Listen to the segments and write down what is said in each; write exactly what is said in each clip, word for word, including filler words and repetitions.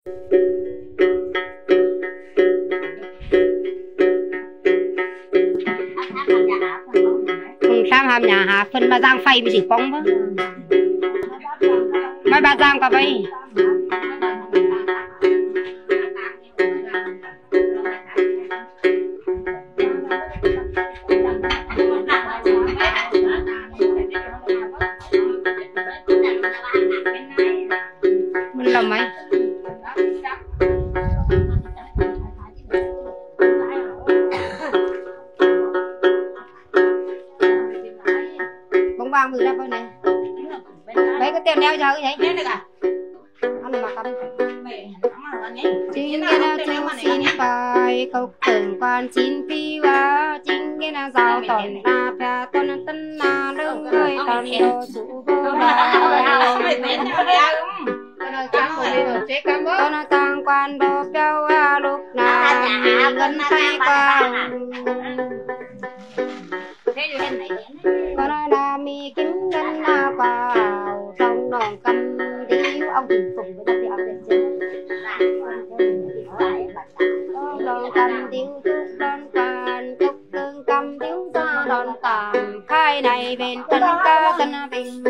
Sam hàm nhà hạ phân mà giang phay bị chỉ bóng vâng mấy bà giang cả vậy mình làm mấy bóng vàng mười ra bên này mấy cái tiền đeo giờ cái vậy được à ăn mà cầm chính cái nào theo xin bài câu tưởng quan chín phi và chính cái nào giàu tòn na pha tôn tân na lưng người tòn đồ chủ vô tôn tăng quan đồ béo lúc nào ngân tay qua con là mi kính ngân na vào trong nòng cầm điếu ông tình phụng với các ông tình chứ đòn cầm điếu chúc đòn bàn chúc tương cầm điếu ra đòn cầm khai này bên tân ca tân bình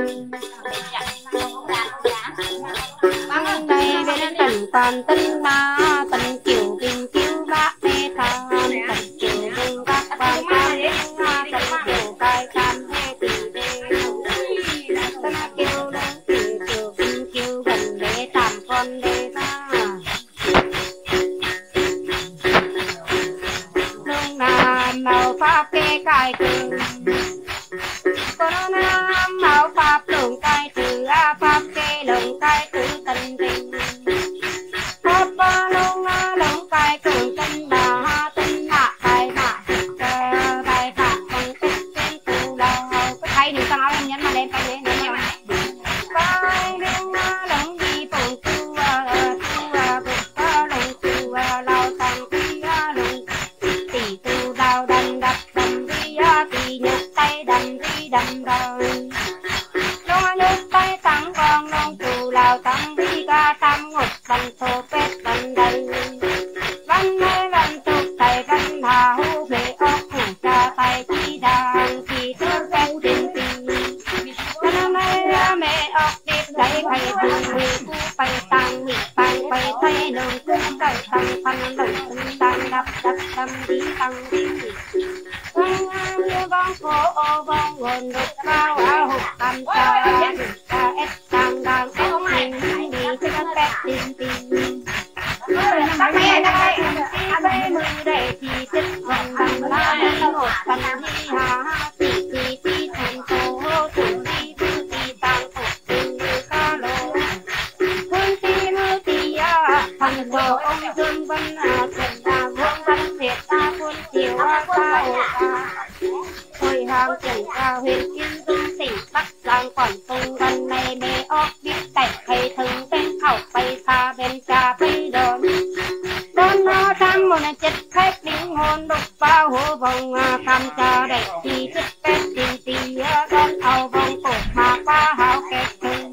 băng này bên tân toàn tân na tân kiểu bình cứu bác mê tham tân kiểu bình các quan tham tân kiểu cai cam hê tình đê tân kiểu đơn kiểu kiểu bình kiểu gần đê tạm con đê ta lông nam màu pháp kê cai từ con nam màu pháp lông cai từ a pháp kê lông cai từ tân tình pháp ba lông a lông cai cường tân đà ha tân hạ cai hạ cai hạ con tích tên từ đầu cái thay thì sao em nhấn mà lên cái đấy nữa cai lông a lông đi phồng tu a tu a bực a lông tu a lao tăng ti a lông tỷ tu lao đầm đập đầm đi a tỷ nhật tay đầm đi đầm đầm lông nhật tay tăng con lông tu lao tăng đi ca tam ngột bằng thô pet bằng đầy văn mê văn tục tay văn hà hô về ốc hủ cha tay chi đàn chi thơ pet tình tình văn mê mê ốc điệp lấy phải thường mì cu phải tăng mì bằng phải thay lông cu cải tăng tăng lông tăng đập đập đâm đi tăng đi vang am như vang phố ô vang nguồn đục cao á hụt tam cha cha ép tăng đang ép mình đi cho các pet tình tình bác mẹ đây à đây mừng để thì chất vần bằng la đi một phần đi hà tỷ tỷ tỷ thành phố thủ đi tư tỷ tăng phục tình như ca lô phương tỷ mơ tỷ à thành phố ông dương vân à thiệt à vương văn thiệt ta quân chiều a ca ô ca hồi hàng chẳng ca huyền kim dung tỉnh bắc giang quảng tung gần này mê ốc biết cảnh hay thường bên khẩu bay xa bên cha bay đồn đón nó sang một chất khách linh hồn đục bao hồ vòng cam cha đẹp thì chất pet tình tì đón ao vòng cổ mà qua hào kẹt thường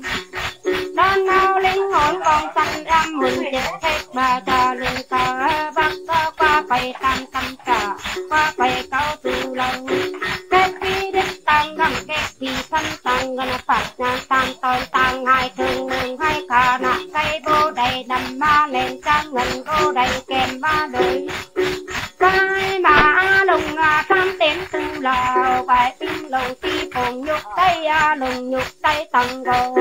đón ao linh hồn vòng xanh âm hồn chất khách bà cha lưng ta bắc qua bay tam tam cả qua bay cao từ lâu kết khi đất tăng gầm kết thì thân tăng gần phạt ngang tăng tòn tăng hai thường mừng hai khả nạ cây bô đầy đầm ma lên trang ngân bô đầy kèm ba đời cái mà lùng tam tên tu lào bài pin lầu ti phồng nhục tay lùng nhục tay tăng gầu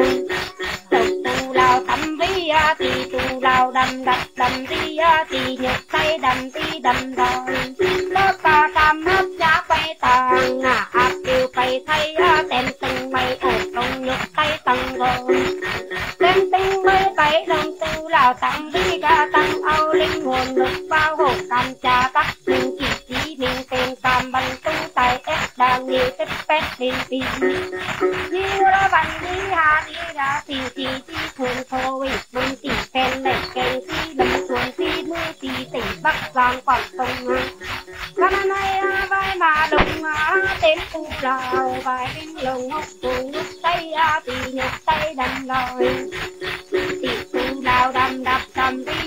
tu lào tâm vi thì tu lào đầm đập đầm đi thì nhục tay đầm đi đầm rồi lớp ba tam lớp giá bay tàng ngã áp tiêu bay thay tên từng mây ổ công nhục tay tăng gầu tên tinh mây bay đồng tu lào tăng vi ga tăng âu linh hồn lực bao hồn cam cha bắc mình chỉ chỉ mình tên cam bằng tu tài ép đang nhiều tích pet hình pin như ra bằng đi hà đi ra thì chỉ chỉ thường thôi mình chỉ khen này khen si đâm xuống si mưa si tỉnh bắc giang quảng tông năm nay vai mà đồng tên tu lào vai bên lồng ngọc cùng nhúc tay thì nhúc tay đầm rồi thì tu lào đầm đập đầm đi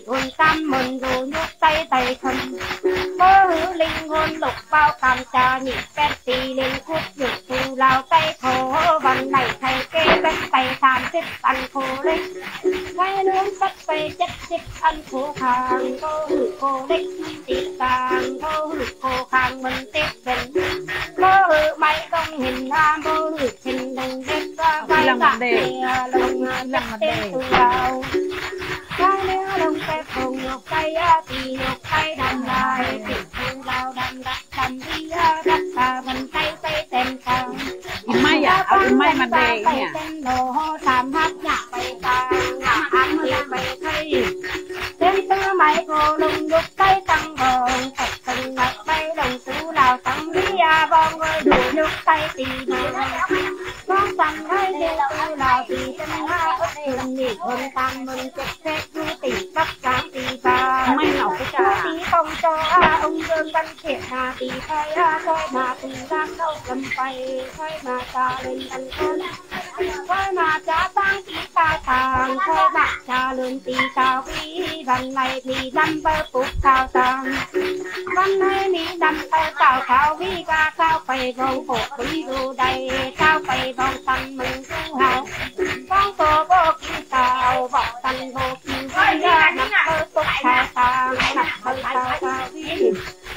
hồn tam mồn dù nhúc tay tay thân mơ hữu linh hồn lục bao cam trà nhị pet tì lên khúc nhục phù lao tay khổ văn này thầy kê bên tay tham xích ăn khổ lên ngay nướng sắt tay chất xích ăn khổ khang mơ hữu khổ đích tì càng mơ hữu khổ khang mình tiếp bên mơ hữu máy công hình ra mơ hữu hình đồng đích ra vai tạ đề lồng lồng tên tu lao cái nếu đồng cái phồng nhục tay thì nhục tay đầm lại thì tu lao đầm đập đầm đi đập ta mình tay tay tên càng ไม่อ่ะเอาไม่มาเดงเนี่ย tên đồ tham hát nhạc bay ta nhạc ăn thì bay thay tên tư máy cô lùng nhục tay tăng bồng thật từng mặt bay đồng tu lao tăng đi vòng người đủ nhục tay thì đủ con tăng hơi tên tu lao thì chân ha ức hình nhị hồn tăng mình chết chết du tỷ bắt sáng tỷ ba ไม่เหงาก็จะ tỷ không cho ông dương văn thiện hà tỷ thay thôi mà tỷ giang đâu cầm bay thôi mà ta lên ăn con thôi mà cha tăng tỷ ta tàng thôi mà cha lên tỷ cao quý văn này thì đâm bơ phục cao tàng văn này mi đâm bơ cao cao quý ca cao phải vòng phục quý đồ đầy cao phải vòng tăng mình tu hào con tổ vô kim tàu vọng tăng vô kim quý nằm bơ phục cao tàng nằm bơ cao cao quý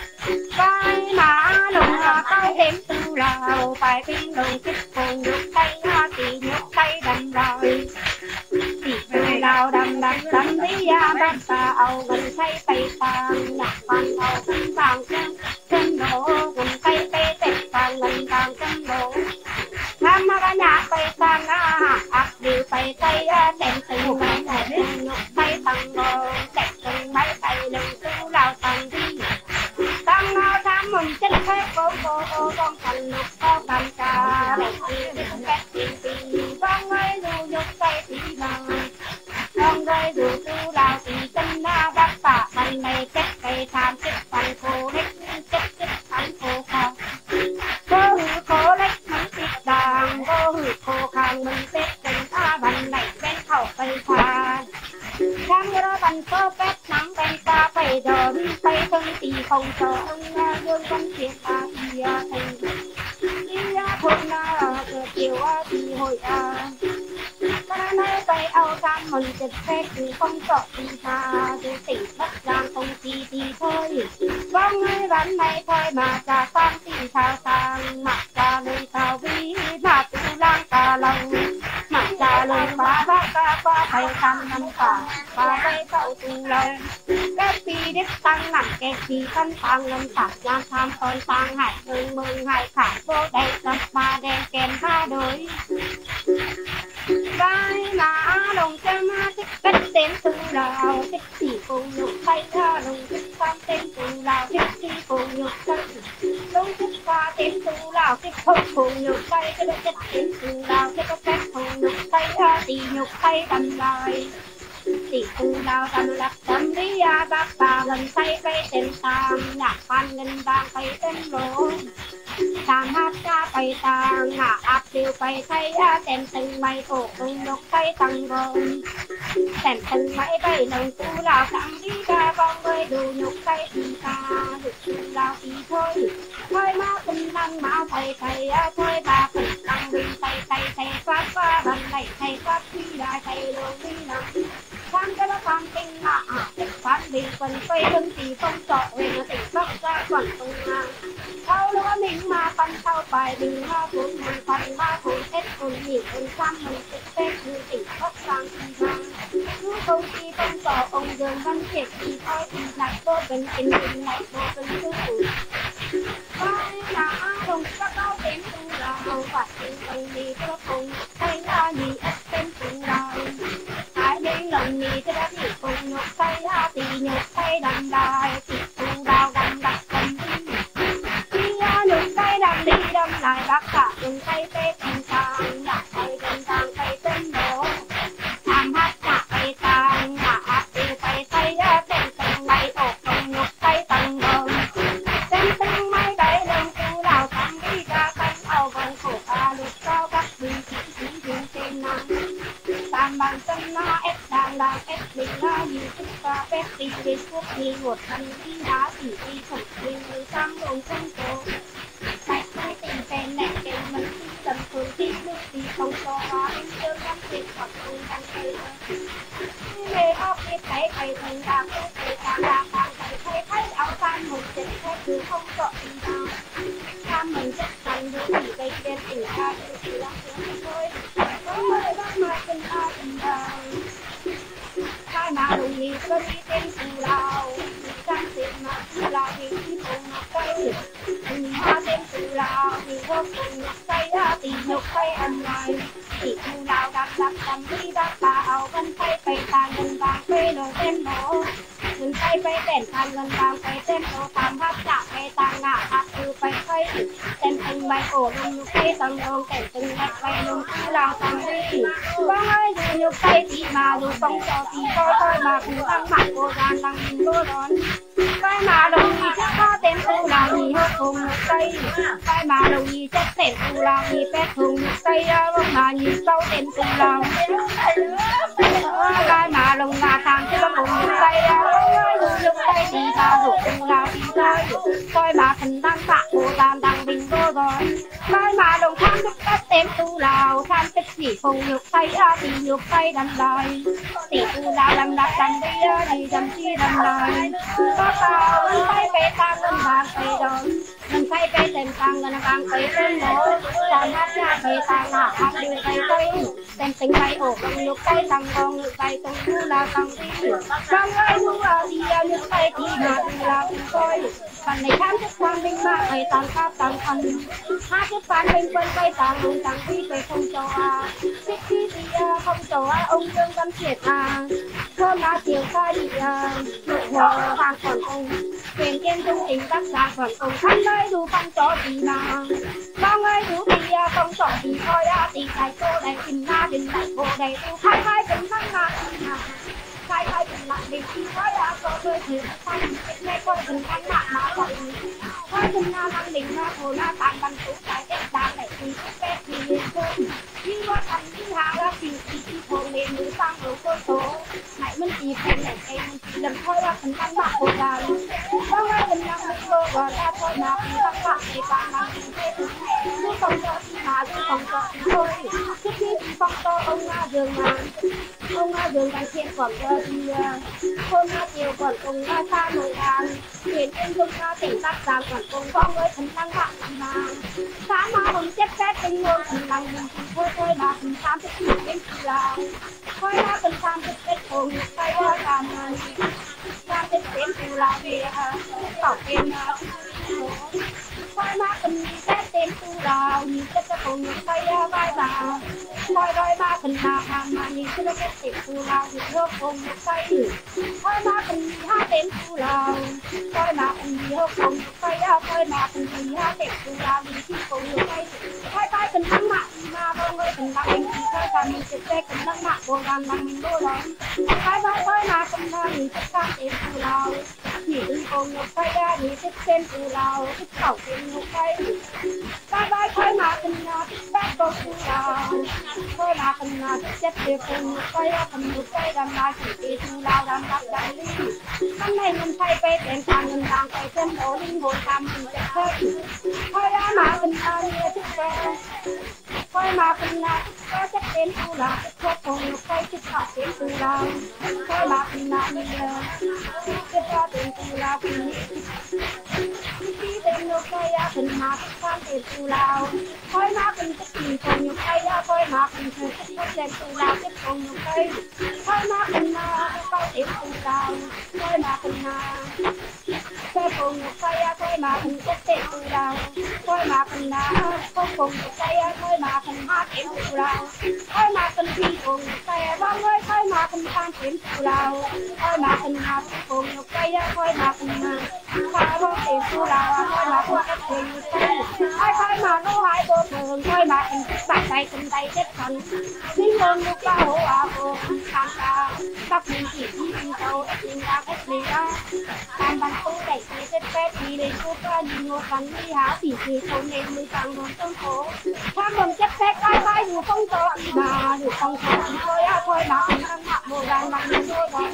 cái mà lùng tay đếm tu lao phải pin lùng kích cùng nhục tay thì nhục tay đầm rồi thì tu lao đầm đầm đầm đi ra bắt ta ao gần tay tay tàng nhặt bàn ao chân vàng chân chân đổ gần tay tay tay tàng gần tàng chân đổ tham mà nhà tay tàng à áp điều tay tay đệm từng máy đệm nhục tay tàng rồi đệm từng máy tay lùng tu lao tàng đi tăng nào tham mừng chân thế cô cô cô con thành lục cao cầm trà đẹp đi đẹp đẹp đi đi con ơi dù nhục tay thì bằng con ơi dù tu đào thì chân na bắt tạ bằng này chết cây tham chết bằng khô hết chết chết bằng khô khang cô hư khô lấy mình chết đàng cô hư khô khang mình chết chân ta bằng này bên khẩu cây pha tham cái đó bằng cơ pet nắng bên ta phải đòn tay thân thì không sợ ông dương văn thiệt ta thì thành đi thôn chiều thì hội ta nói tay ao tham mình chết phép thì không sợ thì ta từ tỉnh bắc giang không chi thì thôi vong ơi bán này thôi mà cha sang thì sao sang mặc cha lên sao vi mà tu lang ta lòng mặc cha lên ba ba ca qua thầy tham năm cả ba tay cậu tu lòng cái phi đích tăng nặng cái phi phân tăng lâm sạc gian tham con tăng hải mừng mừng hải khả vô đây tập ba đen kèm hai đôi vai mà đồng chân thích cách tên tu lào thích chỉ cùng nhục tay ra đồng thích quan tên tu lào thích chỉ cùng nhục tay đúng thích qua tên tu lào thích không cùng nhục tay cái thích tên tu lào thích có phép cùng nhục tay ra thì nhục tay đầm lại thì tu lào đầm lập đầm đi ra bác bà gần tay cây tên tàng nhạc phan ngân vàng cây tên lỗ tàng hát ca cây tàng ngã áp tiêu cây thay tên từng mây tổ từng nhục tay tăng gồm tên từng mây bay lồng tu lào tặng đi ra vòng với đủ nhục tay thì ta được tu lào thì thôi thôi má tinh năng má thầy thầy thôi bà phần tăng bình thầy thầy thầy phát qua bằng này thầy phát đi lại thầy đồ đi nằm tham cái đó tham tinh mà phát bình phần quay lưng thì không sợ về nó tỉnh bắc ra quảng tung ngang sau đó mình mà phân sau bài đừng hoa cuốn mình phần ba cuốn tết cuốn nhiều cuốn trăm mình tết tết như tỉnh bắc sang thì vang cứ không chi không sợ ông dương văn thiệt thì thôi thì lại vô bình tình tình lại vô bình tư phủ vai là đồng các cao tên tu lào và tình ông đi cho cùng thay ra nhị ất tên tu lào ai đến lòng nhị cho đã bị cùng nhục thay ra thì nhục thay đầm lại thì tu lào đầm đặt đầm đi khi nhục thay đầm đi đầm lại bác cả dùng tay tê tình sang đã tay đầm sang tay tên đổ tham hát cả tay sang đã áp tiêu tay tay tên từng mây ổ cùng nhục tay tăng gồm tên từng mây đáy lưng tu lào tăng đi ra cánh ao vòng khổ ta lục cao các bình chỉ chỉ dùng trên năng tam bằng chân na ép đàn đàn ép bình na nhiều sức ca phép đi đến quốc đi một thân đi đá thì đi khổng linh người sang đồng sông phố bạch mai tình phèn lẹ kèm mình đi tầm thường đi nước đi không cho hóa in chơi năm tiền hoặc cùng tăng cây mê óc biết thấy thầy thần đang có thể càng là càng thầy thấy thấy áo phan mộtចិត្តthế cứ không sợ gì nào tham mình chắc chắn với chỉ gây tên tình ca chỉ là thôi thôi bác mai tình ta tình đào khai mà đồng ý có đi tên từ lào sang tiền mà từ lào thì đi cùng mà quay mình hoa tên từ lào thì vô cùng nhục say ra thì nhục say ăn lại thì từ lào đặt đặt cầm đi đặt bà áo vẫn say phải tàn gần vàng quê nổi tên nó mình say phải tên tàn gần vàng phải tên nó tam hát chạm phải tàn ngã hát từ phải say tên từng bài cổ lùng nhục say tầng đầu tên từng bài quay lùng từ lào tầng đi bác ơi dù nhục say thì mà dù không cho thì thôi thôi mà cũng tăng mặt cô gian tăng mình cô đón cái mà đồng ý chắc có tên tu là gì hết cùng nhục say cái mà đồng ý chắc tên tu là gì phép cùng nhục say lúc mà nhìn sâu tên tu là cái mà đồng là thằng chứ cùng nhục say dù nhục say thì ta dù tu là thì thôi coi mà thần tăng tạ cô gian tăng bình cô đón cái mà đồng tham thức các tên tu lào tham thức gì cùng nhục say thì nhục say đâm lời thì tu lào đâm đặt đâm đi thì đâm chi đâm lời có tao mình say về ta gần vàng về đón mình say về tên tăng gần vàng về tên nó còn hát ra về ta ngã hát đi tay tay tên tính tay ổ bằng nhục tay tăng con nhục tay tung tu là tăng đi trong ai nu là đi nhục tay thì mà tu là tu coi phần này tham thức quan minh mà về tăng pháp tăng phần hát thức quan minh quân quay tăng lùng tăng đi về không cho à thích đi thì không cho à ông dương văn triệt à thơm lá chiều ca đi à nhục hòa vàng còn cùng quyền kiên trung tình tác giả còn cùng khăn đây dù không cho gì mà bao ngày dù thì không cho gì thôi à thì thầy cô đây tình na tình đại cô đây tu khai khai tình năng là khai khai tình lạc định thì thôi à có tôi thì khai nghe coi tình năng là mà còn thôi tình na năng định na cô na tàn bằng tú cái kết đàn này thì kết thì liền cơn nhưng mà thành như hà ra thì thì thì thường lên nữ sang đầu cô số hãy mình chỉ phải này em chỉ làm thôi là tình năng bạc cô đàn bao ngày tình năng mình cô và ra thôi mà thì các bạn thì bạn làm gì thế chứ không cho thì mà chứ không cho thì thôi trước khi thì không cho ông nga dường mà ông nga dường càng thiên quảng thì hôm nga chiều quảng cùng nga xa nổi đàn chuyển trên dung nga tỉnh tác giang quảng cùng con với thần năng bạc mà xã mà hùng chết chết tinh ngôn thần năng mình thì thôi thôi mà mình tham thức được đến từ lào thôi là mình tham thức kết hồn tay hoa làm tham thức đến từ lào về tỏ tiền thôi mà mình xét tên tu lào nhìn chất cho cùng những tay vai bà thôi đôi ba phần là hàng mà nhìn cho nó kết tên tu lào thì hộp cùng một tay thôi mà mình hát tên tu lào thôi mà mình hộp cùng một tay thôi mà mình hát tên tu lào thì khi cùng một tay thôi tay phần thắng mạng mà bao người phần đăng mình thì thôi cả mình sẽ xe phần đăng mạng của đàn đăng mình đôi lắm thôi thôi thôi mà phần là mình sẽ sang tên tu lào chỉ đừng cùng một tay ra thì thích tên tu lào thích khẩu tên một tay bye bye thôi mà phần là thích bác cô tu lào thôi mà phần là thích chất địa phương một tay phần một tay đàn lại chỉ đi tu lào đàn đặt đàn đi hôm nay mình thay về tên càng mình đang phải tên đồ linh hồn làm mình sẽ thôi thôi ra mà phần là như thích về thôi mà phần là có chất tên tu lào thích thuốc cùng một tay thích khẩu tên tu lào thôi mà phần là như thích ra tên tu lào thì khi tên một tay phần mà thích sang tên tu lào thôi mà phần thích nhìn cùng một tay thôi mà phần thích thích tên tu lào thích cùng một tay thôi mà phần là có tên tu lào thôi mà phần là thôi cùng một tay thôi mà phần thích tên tu lào thôi mà phần là không cùng một tay thôi mà phần hát tên tu lào thôi mà phần thi cùng một tay bao người thôi mà phần sang tên tu lào thôi mà phần hát cùng một tay thôi mà phần pha bông tên tu lào thôi mà phần cách tên một tay thôi thôi mà nó hai cô thường thôi mà phần thích bạc tay phần tay chết phần linh hồn lúc ba hổ à cô sang ta các mình chỉ đi đi đâu mình ra cách gì đó làm bằng tu đẩy cái chết phép đi để cô ta nhìn một phần đi háo thì thì không nên mới tăng hồn trong phố tham bằng chất phép ai ai dù không có mà dù không có thì thôi á thôi mà mình đang mặc bộ đàn bằng mình thôi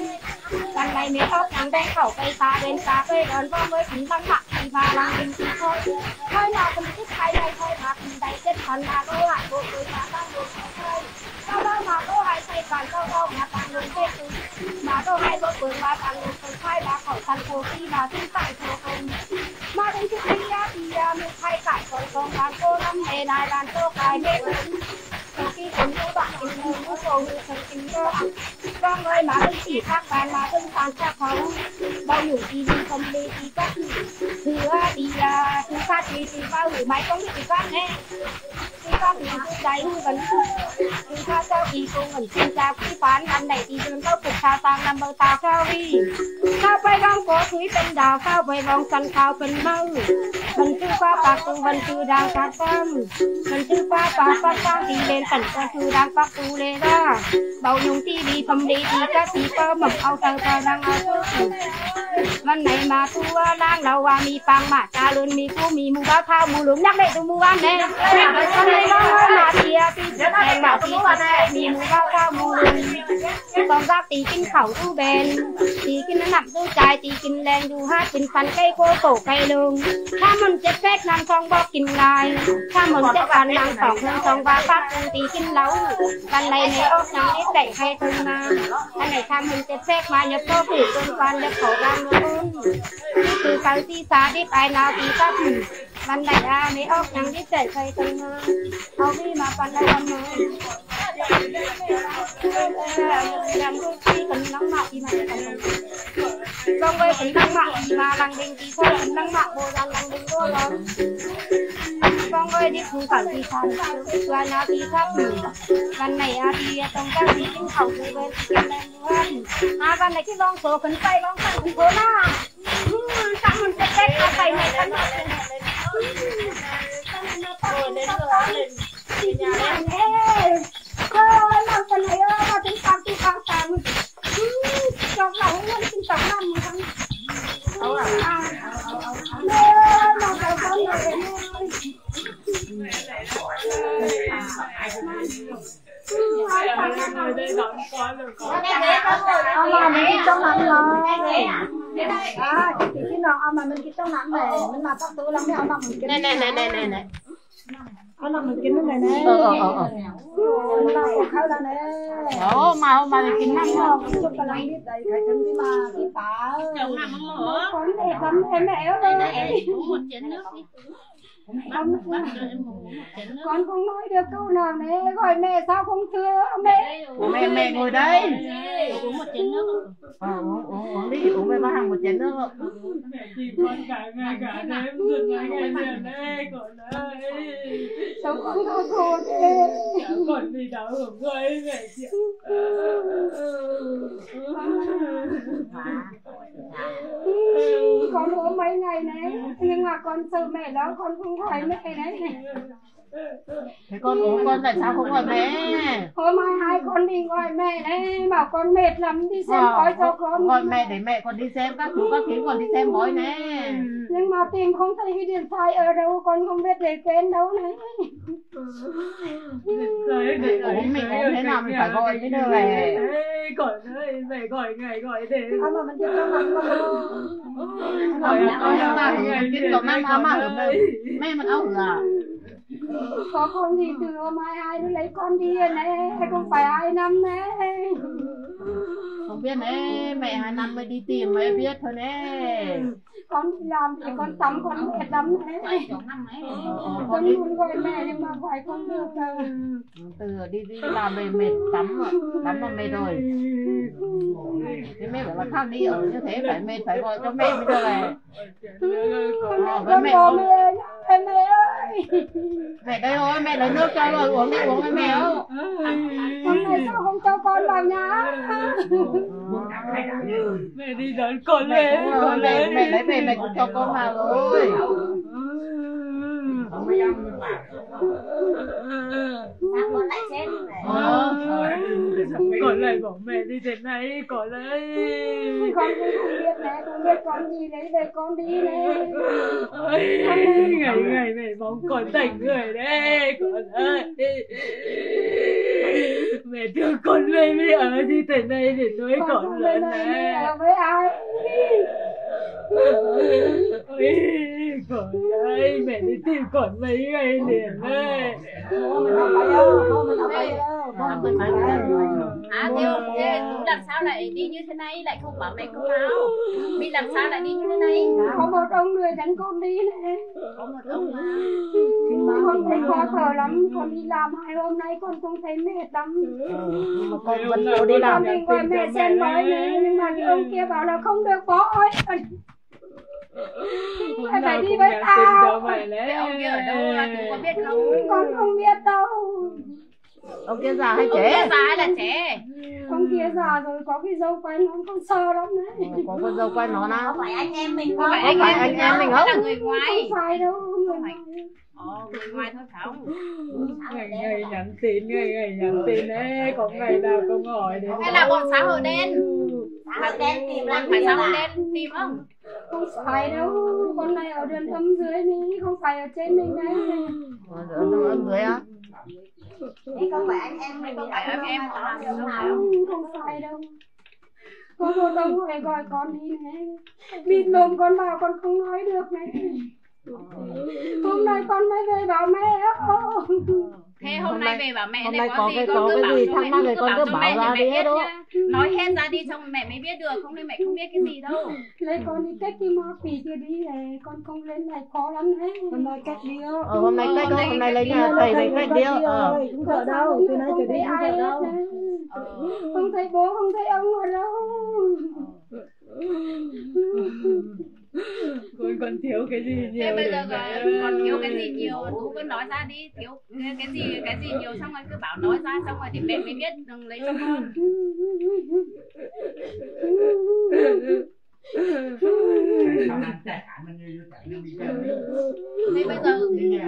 วันไหนไม่ออกนางแดงเขาไปตาเป็นตาไปเดินว่าเมื่อถึงตั้งหลักที่มาลังเป็นที่คอยคอยเราเป็นที่ใครในคอยมาเป็นใดเจ็ดพันมาโลหะโบกเลยมาตั้งโบกเคยเจ้าเล่ามาโลหะใส่ก่อนเจ้าเล่ามาตั้งลงเทศมาโลหะโบกเลยมาตั้งลงคนไข้มาเขาทันโคที่มาที่ใต้โคคนมาเป็นที่ที่ยาที่ยาไม่ใครไก่คนกองการโคน้ำเนนายการโตกายเด็กคนที่คนที่บ้านกินเงินผู้โกงคนกินก็ก็เลยมาเป็นสี่ภาคการมาเป็นการแค่เขาเราอยู่ดีดีคอมดีดีก็ถือว่าดีอะถือค่าดีดีว่าหรือไม่ต้องดีก็แน่ที่ก็มีผู้ใดผู้กันคือถ้าเจ้าดีคงเหมือนจริงจากที่ฝันอันไหนดีจนต้องปลุกชาวตังนำเบอร์ตาเข้าวีเข้าไปลองโกถุยเป็นดาวเข้าไปลองสันขาวเป็นเมามันชื่อป้าปากตูมันชื่อดาวการตั้มมันชื่อป้าปากป้าป้าดีเลนสันก็คือดาวปักตูเลด้าเบายุงที่ดีทำดีดีก็ตีเปิ้มเอาเตาเตาดังเอาตู้มันไหนมาตัวร่างเราว่ามีปังมาจารุนมีผู้มีมูบ้าข้าวมูหลุมยักษ์เด็กดูมูว่านแดงมันไหนร้องมาเทียตีแดงมาตีมีมูบ้าข้าวมูหลุมต้องรักตีกินเข่าตู้เบนตีกินน้ำหนักตู้ใจตีกินแรงดูห้าเป็นฟันไก่โคโตไก่ลุงถ้ามันเจ็บแฝกนางทองบอกกินลายถ้ามันเจ็บฟันนางสองนางทองบ้าปักตีกินเหล้ากันไรในออกนางเล็กไก่ใครถึงมาอันไหนทำมันเจ็บแฝกมาอย่าโตผืนจนฟันอย่าขอรังนุ่นคือการที่สาดิบไอนาตีตับวันไหนอาไม่ออกนางที่ใจใครถึงมาเอาพี่มาฟันได้วันน้อยยังดูที่กันนั่งหมากที่มากันลองไปกันนั่งหมากที่มาลังเด้งที่โคกันนั่งหมากโบราณลังเด้งก็ร้องลองไปดิคือการที่ทำวันนาทีทับวันไหนอาทีต้องการที่กินเขาคือเป็นกันแรงวันอาวันไหนที่ลองโซ่กันไปลองไปคุณโคน่าตั้งมันจะเช็คเอาไปไหนกันบ้างก็เราจะไหนเออมาถึงความที่ความตามจบเราให้มันกินสองน้ำมันเอาอ่ะเมื่อเราไปทำอะไรเอามามันกินต้องน้ำเลยอ่าที่ที่น้องเอามามันกินต้องน้ำเลยมันมาตักตัวเราไม่เอาน้ำมันกินแน่แน่แน่แน่แน่เอาน้ำมันกินนั่นเลยนะเออเออเออเราเข้าแล้วนะโอ้มามากินน้ำน้องจุกกำลังนิดใดใครฉันที่มาที่ตาเจ้าน้ำมันหมอคนเด็กคนแม่แม่เอ้ยหมดเจ็ดnước đi con không nói được câu nào này gọi mẹ sao không thưa mẹ mẹ mẹ ngồi đây uống một chén nước ờ, uống uống uống đi uống với ba hàng một chén nước mẹ thì con cả ngày cả đêm suốt ngày ngày đêm đây con ơi sao con thua thua thế còn gì đâu hưởng người mẹ chị con uống mấy ngày này nhưng mà con sợ mẹ đó con không gọi mẹ đấy thế con uống con tại sao không gọi mẹ hôm mai hai con đi gọi mẹ đấy bảo con mệt lắm đi xem bói cho con gọi mẹ để mẹ còn đi xem các thứ các thứ còn đi xem bói nè nhưng mà tìm không thấy cái điện thoại ở đâu con không biết để quên đâu này uống mình uống thế nào mình phải gọi cái đời này gọi ơi mẹ gọi ngày gọi để à mà mình chưa có mặt gọi con mà cái cậu năm áo mà mẹ mình áo à có con thì từ hôm mai ai nó lấy con đi này không phải ai năm nè không biết nè mẹ hai năm mới đi tìm mới biết thôi nè con đi làm thì con tắm con mệt lắm đấy con muốn gọi mẹ nhưng mà gọi không được từ đi đi làm về mệt tắm rồi tắm mà mệt rồi thế mẹ bảo là khác đi ở như thế phải mệt phải gọi cho mẹ mới được này con mẹ con mẹ mẹ ơi mẹ đây thôi mẹ lấy nước cho rồi uống đi uống với mẹ không con mẹ sao không cho con vào nhà mẹ đi đón con lên con mẹ mẹ lấy về mẹ cũng cho con vào rồi con lại chết con lại bỏ mẹ đi thế này con lại con không biết mẹ không biết con gì đấy để con đi đấy ngày ngày mẹ mong con thành người đấy con ơi Mẹ thương con mẹ mới ở như thế này để nuôi con lớn nè. Ở với ai? Ôi, con ơi, mẹ đi tìm con mấy ngày liền đấy. Mình không phải đâu, mình không phải đâu. Mình phải À thế, thế làm sao lại đi như thế này, lại không bảo mẹ câu nào? Mình làm sao lại đi như thế này? Có một ông người dẫn con đi này. Có một ông mà Con thấy khó thở lắm, con đi làm hai hôm nay con cũng thấy mệt lắm. Nhưng mà con vẫn cố đi làm. Con định gọi mẹ xem nói này, nhưng mà cái ông kia bảo là không được có ơi. Mẹ phải đi với tao. cái ông kia ở đâu là cũng có biết không? Con không biết đâu. Ông kia già hay Ông trẻ? kia già hay là trẻ? Ông kia già rồi, có cái dâu quay nó con sơ lắm đấy. Có con dâu quay nó nào? Không phải anh em mình Không phải anh em, anh em mình hay là không? người ngoài? Không phải đâu, người ngoài. Ồ, người ngoài thôi phải không? Ngày ngày nhắn tin, ngày ngày nhắn tin đấy, có ngày nào không hỏi đến. Hay là bọn xã hội đen? Xã hội đen tìm làm Phải gì xã mà? hội đen tìm không? Không phải đâu, con này ở đường âm dưới này, không phải ở trên mình đấy. Ở âm dưới á? Thế không phải anh em mình, Không phải anh em họ làm đâu đâu nào. phải không? Không phải đâu. Có một ông người gọi con đi này, bịt mồm con vào con không nói được này. Hôm nay con mới về bảo mẹ. Thế hôm nay về bảo mẹ hôm thì nay có có gì cái- con có cứ cái bảo gì cho thắc mẹ, mắc cứ thì con bảo cứ cho bảo mẹ ra để đi mẹ hết biết đó. nhá. Nói hết ra đi xong mẹ mới biết được, không thì mẹ không biết cái gì đâu. Lấy con đi cách cái ma quỷ kia đi này, con không lên này khó lắm đấy. Hôm nay cách đi không? Ờ, hôm nay Ờ, cách hôm nay hôm nay lấy cách nhà đi. thầy lấy cách đi ờ. Cũng sợ đâu, từ nay trở đi cũng sợ đâu. Không thấy bố, không thấy ông ở đâu. Con còn thiếu cái gì nhiều Thế bây để giờ mẹ còn còn thiếu cái gì nhiều, Tú cứ nói ra đi, thiếu cái, cái gì cái gì nhiều xong rồi cứ bảo nói ra xong rồi thì mẹ mới biết đừng lấy cho con. Thế bây giờ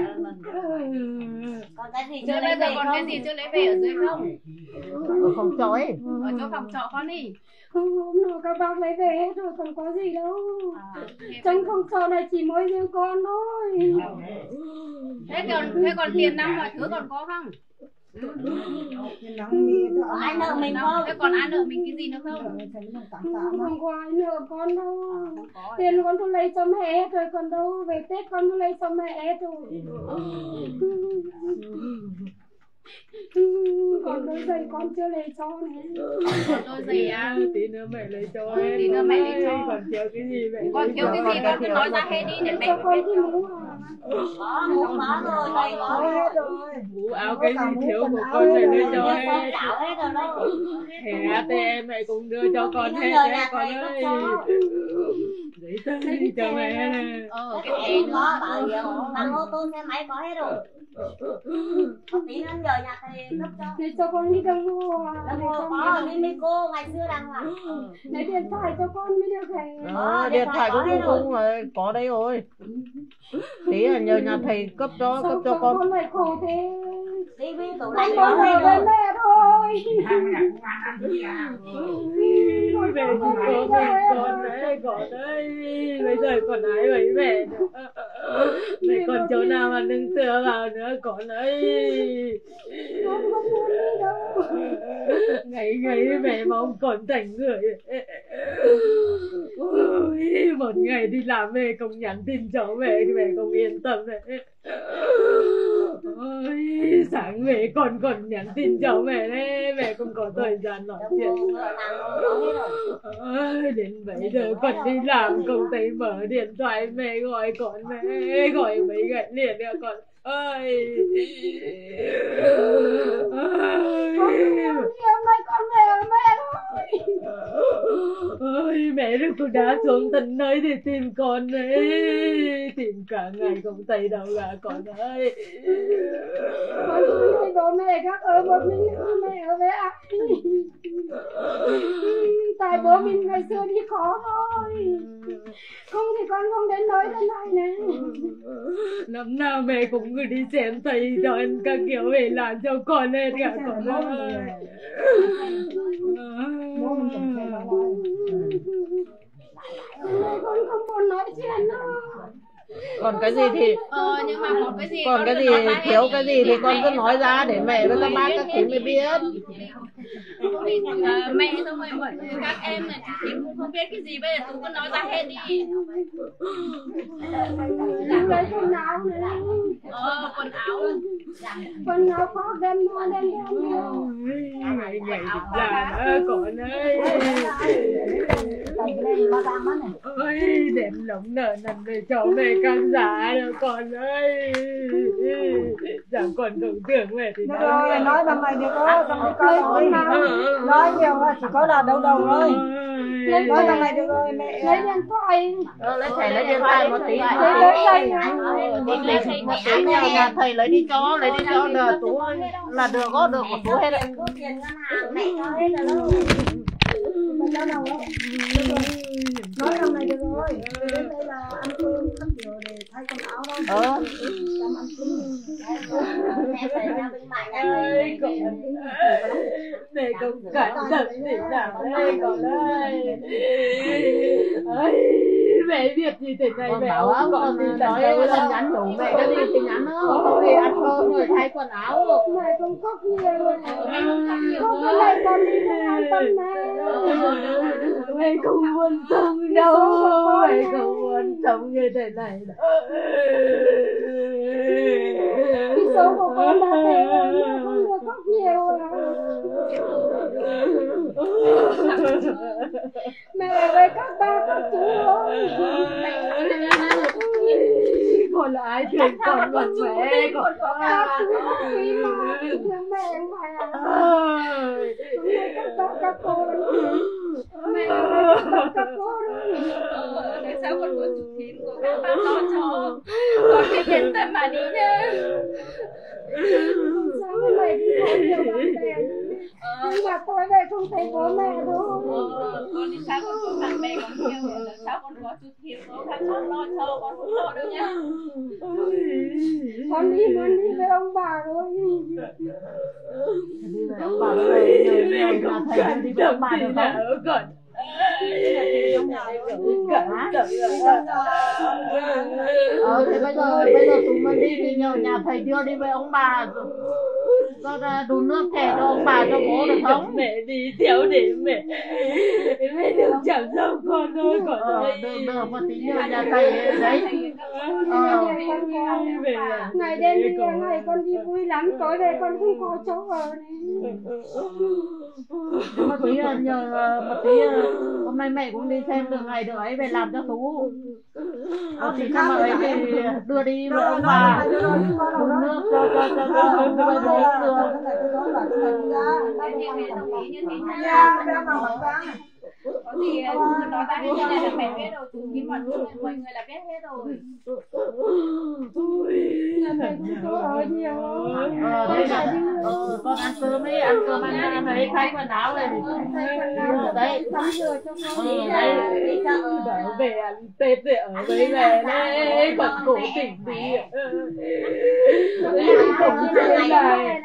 Còn cái gì chưa chưa bây lấy giờ về còn không? cái gì chưa lấy về ở dưới không? Ở phòng trọ ấy. Ở chỗ phòng trọ con đi. Không, hôm nào các bác lấy về hết rồi, còn có gì đâu. À, thế, Trong phòng trọ này chỉ mỗi riêng con thôi. thế còn thế còn tiền năm mọi thứ còn có không? Có ai nợ mình không? Thế còn ai nợ mình cái gì nữa không? Không có ai nợ con đâu. Tiền con tôi lấy cho mẹ hết rồi, còn đâu về Tết con tôi lấy cho mẹ hết rồi. Còn đôi giày con chưa lấy cho này. Còn đôi giày à? tí nữa mẹ lấy cho hết. Tí nữa mẹ lấy cho. Còn thiếu cái gì mẹ Còn thiếu cái gì con cứ nói ra hết đi để mẹ Cho con biết. cái mũ à. Có, mũ có rồi, giày có hết rồi. Vũ áo cái gì thiếu của con mẹ đưa cho Con hết. chảo hết rồi đấy. Thẻ a tê em mẹ cũng đưa cho con Tí hết nữa nhờ đấy nhà con thầy cấp ơi. cho. Giấy tờ gì cho mẹ nè. Ờ Cái cái thẻ thẻ cũng nữa. có, bảo hiểm, bằng ô tô xe máy có hết rồi. Có tí nữa nhờ nhà thầy cấp cho. Để cho con đi đồng hồ à. Đồng Để hồ con có, đi đi Miko ngày xưa đang hoàng. Lấy điện thoại cho con mới được này. Ờ, điện thoại cũng cũng cũng rồi, có đấy rồi. Tí là nhờ nhà thầy cấp cho cấp Sao cho sao con. con lại khổ thế? tivi tủ Con lạnh có có hết ở với rồi. mẹ thôi. Ôi về thì có mẹ con đấy, con đấy. Bây giờ còn ai với mẹ nữa. Mẹ còn chỗ nào mà nương tựa vào nữa con ơi. Con không muốn đi đâu. Ngày ngày mẹ mong con thành người. Ôi, một ngày đi làm về không nhắn tin cho mẹ thì mẹ không yên tâm này. Ôi, sáng về con còn nhắn tin cho mẹ đấy, mẹ không có thời gian nói chuyện. Ôi, đến bây giờ con đi làm không thấy mở điện thoại mẹ gọi con mẹ gọi mấy ngày liền nữa con ơi. Hôm nay con về ở mẹ thôi. Ôi mẹ đừng có đá xuống tận nơi để tìm con đấy, tìm cả ngày không thấy đâu cả con ơi. Con không thấy bố mẹ khác ở một mình nữa, mẹ ở với ai? Tại bố mình ngày xưa đi khó thôi. Không thì con không đến nỗi thế này này. Năm nào mẹ cũng cứ đi xem thầy cho anh các kiểu về làm cho con hết cả con ơi. Bố mình chẳng xem bao lâu. Con không muốn nói chuyện đâu. Còn cái gì thì ờ, nhưng mà có cái gì còn cái gì thiếu cái gì thì con cứ nói ra để mẹ với các bác các chị mới biết. À, mẹ xong rồi mọi các em này chị cũng không biết cái gì, bây giờ tú cứ nói ra hết đi. lấy quần áo này, Ờ, quần áo quần áo có đem mua đem đem ngày ngày là con ơi. Ôi đem lỏng nợ nần về cho mẹ căng giá rồi con ơi. Chẳng còn tưởng tưởng mẹ thì Được rồi, nói bằng mày được có, xong rồi con nói nói nhiều là chỉ có là đầu đầu thôi. Nói bằng mày được rồi mẹ. lấy điện thoại, Ờ, lấy thầy lấy điện thoại một tí lấy lấy đây này. một tí một tí nhà nhà thầy lấy đi cho lấy đi cho là tú là được có được một tú hết đấy. Có tiền ngân hàng mẹ cho hết rồi đâu. Mình đâu đâu đó. Nói bằng mày được rồi. Đến đây là ăn cơm khắp nhiều để thay quần áo đâu. Ờ. Mẹ phải ra bên ngoài nhà ơi con mẹ không cẩn thận gì nào đây con ơi. Ơi mẹ biết gì thế này Con mẹ bảo không con còn gì nói đâu. con nhắn nhủ mẹ cái gì thì nhắn nữa, không đi ăn cơm rồi thay quần áo. Mẹ không có kia rồi, không có lấy con đi ăn tâm mẹ. Mẹ không muốn sống đâu, mẹ không muốn sống như thế này đâu. Cái số của con đã thế rồi, mẹ không được có nhiều rồi. Mẹ với các ba các chú ơi, Con là ai thương con còn mẹ con các chú không quý mà thương mẹ mà. Các ba các cô mẹ với các ba các cô đấy. ờ, tại sao con muốn chụp phim của các bác lo cho con cái yên tâm mà đi nhá. Sao hôm nay đi có nhiều bạn bè, nhưng mà tôi đây không thấy bố mẹ đâu. Ờ, con đi sao con có bạn bè còn nhiều, là sao con có chụp phim có các bác lo cho con không lo đâu nhá. Con đi muốn đi với ông bà rồi. Đi với ông bà rồi nhờ nhờ nhà thầy đi với ông bà được không? còn Ờ thì bây giờ bây giờ tụi mình đi thì nhờ nhà thầy đưa đi với ông bà cho đun nước chè cho ông bà cho bố được không? mẹ đi theo để mẹ mẹ được chăm sóc con thôi con Ờ ơi. được được một tí nhờ nhà thầy đấy. Ờ Ngày đêm đi ngày con đi vui lắm, tối về con không có chỗ ở này. một tí nhờ một tí hôm nay mẹ cũng đi xem được ngày được ấy về làm cho tú. Ờ thì sao mà ấy thì đưa đi với ông bà đun nước cho cho cho cho ông với bố được. Thế thì mẹ đồng ý như thế nha. Có gì nói ra hết như này là mẹ biết rồi, chú nghĩ mọi người mọi người là biết hết rồi. Nhà thầy cũng chỗ ở nhiều. Ờ đây là ờ, con ăn cơm đi, ăn cơm ăn ăn ấy thay quần áo này. Đấy Tắm rửa cho con. ờ, đây đi chợ Bảo về ăn Tết để ở với mẹ đấy, còn cố tình đi Không thế này.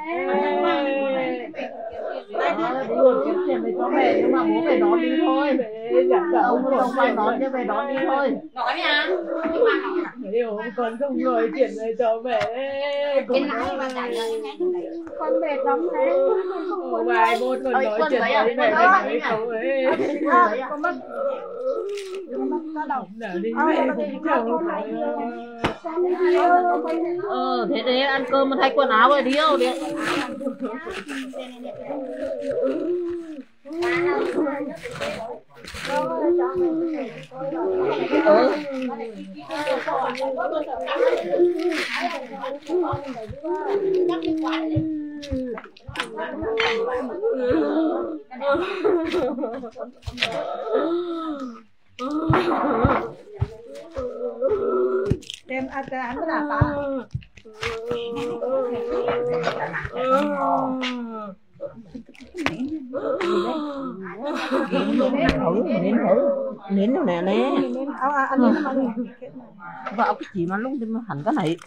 ờ, đi luôn kiếm tiền để cho mẹ nhưng mà bố phải đón đi thôi. Ông không phải đón chứ về đón đi thôi. Nói nha. Hiểu con không nói chuyện này cho mẹ. Cái nào mà trả lời nhanh này. con mệt lắm đấy, con không muốn Vài môn còn nói chuyện với mẹ này không ấy. Con mất con mất có đầu. Nào đi mẹ cũng chồng. con đi nhiều con đi. Ờ thế đấy ăn cơm mà thay quần áo rồi đi đâu đi. Ừ. Đem ăn cái ăn cái nào ta? Nến thử nến đâu nè nè Áo ăn nó mà vợ cái gì mà lúc thì hẳn cái này.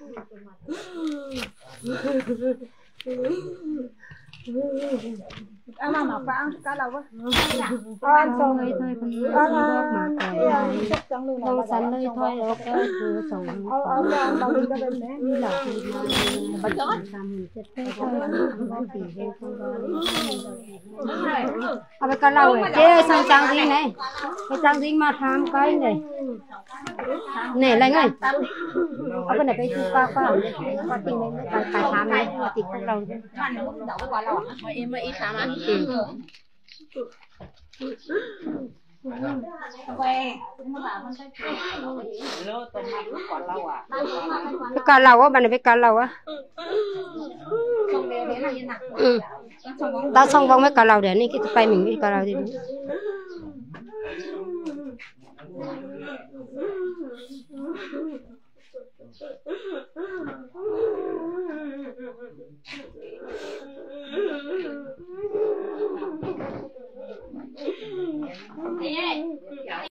ăn mà mặc phải ăn cá lâu quá ăn xong rồi thôi phần nước mà cày không sắnเลยthôiแล้วก็คือส่งเอาเอาเอาเอาก็ได้แม่นี่แหละคือมันก็ทำเสร็จไปก็ไม่ตีเองคนก็เอาไปกันเราเจ๊sang trang gì này cái trang gì mà tham cái này này lại ngayเอาไปไหนไปซื้อปลาปลาปลาติ่งเลยปลาทามเลยปลาติ่งของเรา em mà ít thám ăn cá lau á, bạn này biết cá lau á. Ừ. Ta xong vòng với cá lau để nên cái tay mình biết cá lau thì đúng.